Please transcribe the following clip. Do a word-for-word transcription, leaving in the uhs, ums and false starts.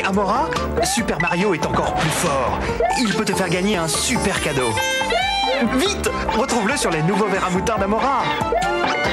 Amora, Super Mario est encore plus fort. Il peut te faire gagner un super cadeau. Vite, retrouve-le sur les nouveaux verres à moutarde d'Amora.